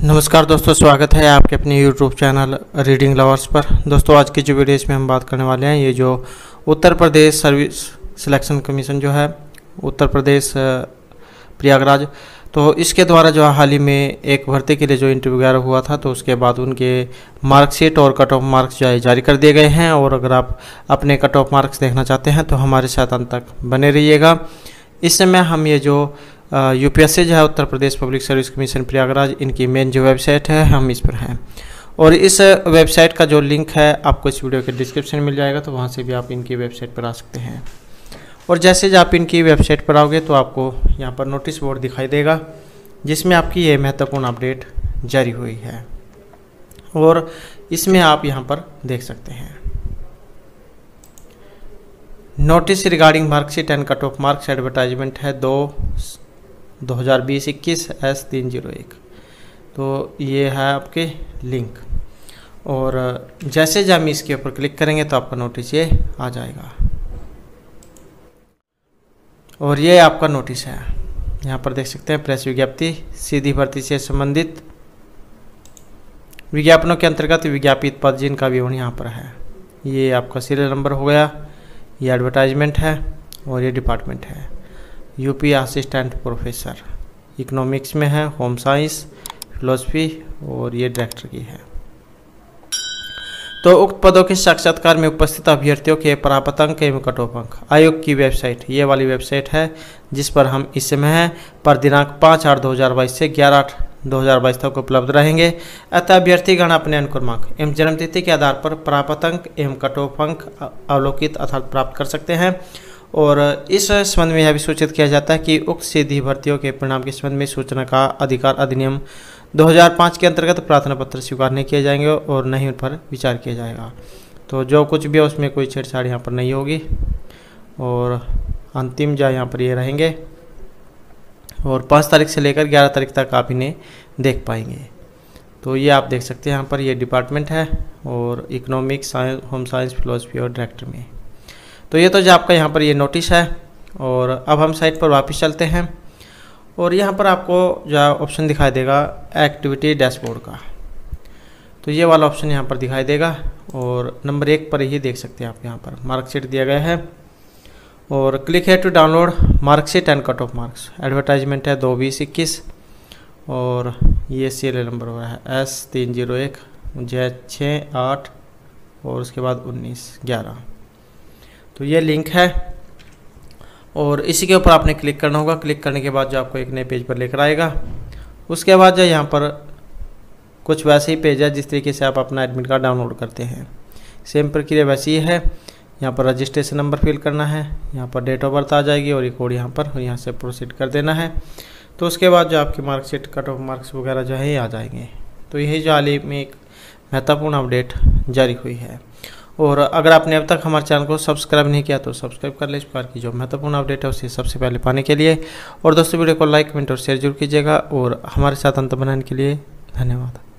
नमस्कार दोस्तों, स्वागत है आपके अपने YouTube चैनल रीडिंग लवर्स पर। दोस्तों आज की जो वीडियो इसमें हम बात करने वाले हैं, ये जो Uttar Pradesh service selection commission जो है उत्तर प्रदेश प्रयागराज, तो इसके द्वारा जो हाल ही में एक भर्ती के लिए जो इंटरव्यू वगैरह हुआ था, तो उसके बाद उनके मार्कशीट और कट ऑफ मार्क्स जो है जारी कर दिए गए हैं। और अगर आप अपने कट ऑफ मार्क्स देखना चाहते हैं तो हमारे साथ अंत तक बने रहिएगा। इस समय हम ये जो यूपीएससी जो है Uttar Pradesh public service commission Prayagraj, इनकी मेन जो वेबसाइट है हम इस पर हैं। और इस वेबसाइट का जो लिंक है आपको इस वीडियो के डिस्क्रिप्शन में मिल जाएगा, तो वहाँ से भी आप इनकी वेबसाइट पर आ सकते हैं। और जैसे ही आप इनकी वेबसाइट पर आओगे तो आपको यहाँ पर नोटिस बोर्ड दिखाई देगा, जिसमें आपकी ये महत्वपूर्ण अपडेट जारी हुई है। और इसमें आप यहाँ पर देख सकते हैं notice regarding marksheet and cut off marks advertisement है 2020-21 S301। तो ये है आपके लिंक। और जैसे जब हम इसके ऊपर क्लिक करेंगे तो आपका नोटिस ये आ जाएगा। और ये आपका नोटिस है, यहाँ पर देख सकते हैं प्रेस विज्ञप्ति सीधी भर्ती से संबंधित विज्ञापनों के अंतर्गत विज्ञापित पद जिनका विवरण यहाँ पर है। ये आपका सीरियल नंबर हो गया, ये एडवर्टाइजमेंट है और ये डिपार्टमेंट है यूपी असिस्टेंट प्रोफेसर, इकोनॉमिक्स में है, होम साइंस, फिलोसफी, और ये डायरेक्टर की है। तो उक्त पदों के साक्षात्कार में उपस्थित अभ्यर्थियों के प्राप्त अंक एवं कट ऑफ अंक आयोग की वेबसाइट, ये वाली वेबसाइट है जिस पर हम इस समय हैं, पर दिनांक 5/8/2022 से 11/8/2022 तक उपलब्ध रहेंगे। अतः अभ्यर्थीगण अपने अनुक्रमांक एवं जन्मतिथि के आधार पर प्राप्त अंक एवं कट ऑफ अंक अवलोकित अर्थात प्राप्त कर सकते हैं। और इस संबंध में यह भी सूचित किया जाता है कि उक्त सीधी भर्तियों के परिणाम के संबंध में सूचना का अधिकार अधिनियम 2005 के अंतर्गत प्रार्थना पत्र स्वीकार नहीं किए जाएंगे और नहीं उन पर विचार किया जाएगा। तो जो कुछ भी है उसमें कोई छेड़छाड़ यहाँ पर नहीं होगी। और अंतिम जो यहाँ पर ये रहेंगे और 5 तारीख से लेकर 11 तारीख तक आप इन्हें देख पाएंगे। तो ये आप देख सकते हैं यहाँ पर ये डिपार्टमेंट है और economics, science, home science, philosophy और डायरेक्टर में। तो ये तो जो आपका यहाँ पर ये नोटिस है। और अब हम साइट पर वापस चलते हैं और यहाँ पर आपको जो ऑप्शन दिखाई देगा एक्टिविटी डैशबोर्ड का, तो ये वाला ऑप्शन यहाँ पर दिखाई देगा। और नंबर 1 पर ही देख सकते हैं आप, यहाँ पर मार्कशीट दिया गया है और क्लिक है to download marksheet and cut off marks. Advertisement है 2/20-21 और ये सीरियल नंबर हो रहा है S301 6/8 और उसके बाद 19/11। तो ये लिंक है और इसी के ऊपर आपने क्लिक करना होगा। क्लिक करने के बाद जो आपको एक नए पेज पर लेकर आएगा, उसके बाद जो यहाँ पर कुछ वैसे ही पेज है जिस तरीके से आप अपना एडमिट कार्ड डाउनलोड करते हैं, सेम प्रक्रिया वैसी ही है। यहाँ पर रजिस्ट्रेशन नंबर फिल करना है, यहाँ पर डेट ऑफ बर्थ आ जाएगी और ये कोड यहाँ पर, और यहाँ से प्रोसीड कर देना है। तो उसके बाद जो आपकी मार्कशीट, कट ऑफ मार्क्स वगैरह जो है ये आ जाएंगे। तो यही जो हाल ही में एक महत्वपूर्ण अपडेट जारी हुई है। और अगर आपने अब तक हमारे चैनल को सब्सक्राइब नहीं किया तो सब्सक्राइब कर ले इस प्रकार की जो महत्वपूर्ण अपडेट है उसे सबसे पहले पाने के लिए। और दोस्तों वीडियो को लाइक, कमेंट और शेयर जरूर कीजिएगा। और हमारे साथ अंत बनाने के लिए धन्यवाद।